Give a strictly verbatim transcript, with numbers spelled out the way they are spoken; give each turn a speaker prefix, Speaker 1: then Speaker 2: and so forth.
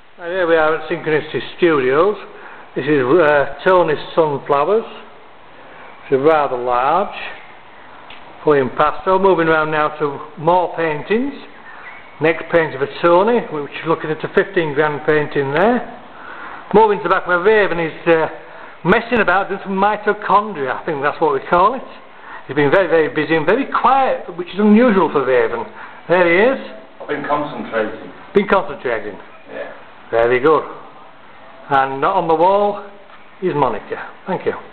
Speaker 1: And here we are at Synchronicity Studios. This is uh, Tony's Sunflowers. It's rather large, fully in pastel. Moving around now to more paintings. Next painting for Tony, which is looking at a fifteen grand painting there. Moving to the back where Raven is uh, messing about doing some mitochondria, I think that's what we call it. He's been very, very busy and very quiet, which is unusual for Raven. There he is.
Speaker 2: I've been concentrating.
Speaker 1: Been concentrating.
Speaker 2: Yeah.
Speaker 1: Very good. And on the wall is Monica. Thank you.